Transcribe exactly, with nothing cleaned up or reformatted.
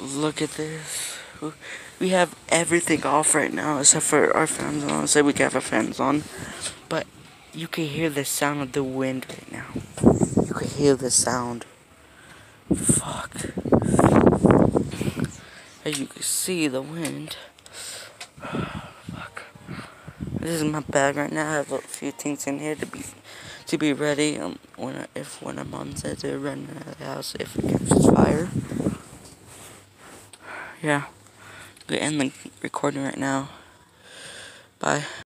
Look at this. We have everything off right now except for our fans on. Say we can have our fans on. But you can hear the sound of the wind right now. You can hear the sound. Fuck. As you can see the wind. Fuck. This is my bag right now. I have a few things in here to be to be ready. Um, when I, if when our mom says they're running out of the house, if it catches fire. Yeah. We end the recording right now. Bye.